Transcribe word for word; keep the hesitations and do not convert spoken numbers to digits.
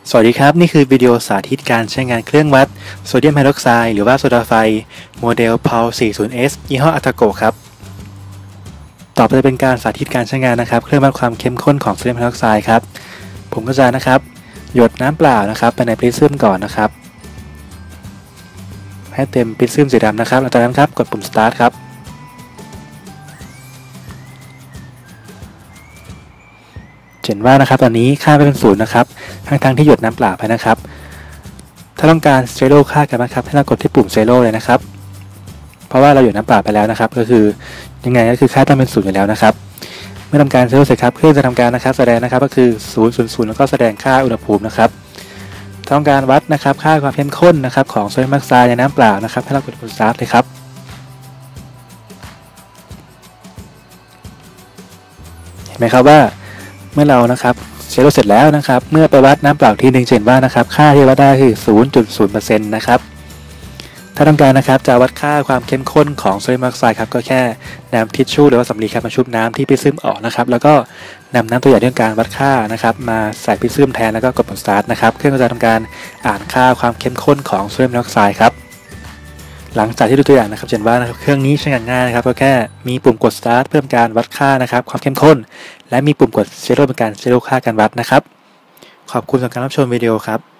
สวัสดีครับนี่คือวิดีโอสาธิตการใช้งานเครื่องวัดโซเดียมไฮดรอกไซด์หรือว่าโซดาไฟโมเดล พี เอ แอล สี่สิบ เอส ยี่ห้ออัตโกครับต่อไปจะเป็นการสาธิตการใช้งานนะครับเครื่องวัดความเข้มข้นของโซเดียมไฮดรอกไซด์ครับผมก็จะนะครับหยดน้ำเปล่านะครับไปในพริซึมก่อนนะครับให้เต็มพริซึมสีดำนะครับหลังจากนั้นครับกดปุ่ม start ครับเห็นว่านะครับตอนนี้ค่าไม่เป็นศูนย์นะครับทั้งทั้งที่หยดน้ำเปล่าไปนะครับถ้าต้องการเซโร่ค่ากันนะครับให้เรากดที่ปุ่มเซโร่เลยนะครับเพราะว่าเราหยดน้ำเปล่าไปแล้วนะครับก็คือยังไงก็คือค่าต้องเป็นศูนย์อยู่แล้วนะครับเมื่อทำการเซโร่เสร็จครับเครื่องจะทำการนะครับแสดงนะครับก็คือศูนย์ ศูนย์ ศูนย์แล้วก็แสดงค่าอุณหภูมินะครับต้องการวัดนะครับค่าความเข้มข้นนะครับของโซเดียมไฮดรอกไซด์ในน้ำเปล่านะครับให้เรากดปุ่ม start เลยครับเห็นไหมครับว่าเมื่อเรานะครับเซโร่เสร็จแล้วนะครับเมื่อไปวัดน้ำเปล่าทีหนึ่งจะเห็นว่านะครับค่าที่วัดได้คือ ศูนย์จุดศูนย์ เปอร์เซ็นต์ นะครับถ้าต้องการนะครับจะวัดค่าความเข้มข้นของโซเดียมไฮดรอกไซด์ครับก็แค่นำทิชชู่หรือว่าสำลีครับมาชุบน้ำที่พริซึมออกนะครับแล้วก็นำน้ำตัวอย่างที่ต้องการวัดค่านะครับมาใส่พริซึมแทนแล้วก็กดปุ่ม start นะครับเครื่องก็จะทำการอ่านค่าความเข้มข้นของโซเดียมไฮดรอกไซด์ครับหลังจากที่ดูตัวอย่างนะครับเห็นว่านะครับเครื่องนี้ใช้งานง่ายนะครับก็แค่มีปุ่มกด start เพื่อทำการวัดค่านะครับความเข้มข้นและมีปุ่มกด zero เป็นการ zero ค่าการวัดนะครับขอบคุณสำหรับการรับชมวิดีโอครับ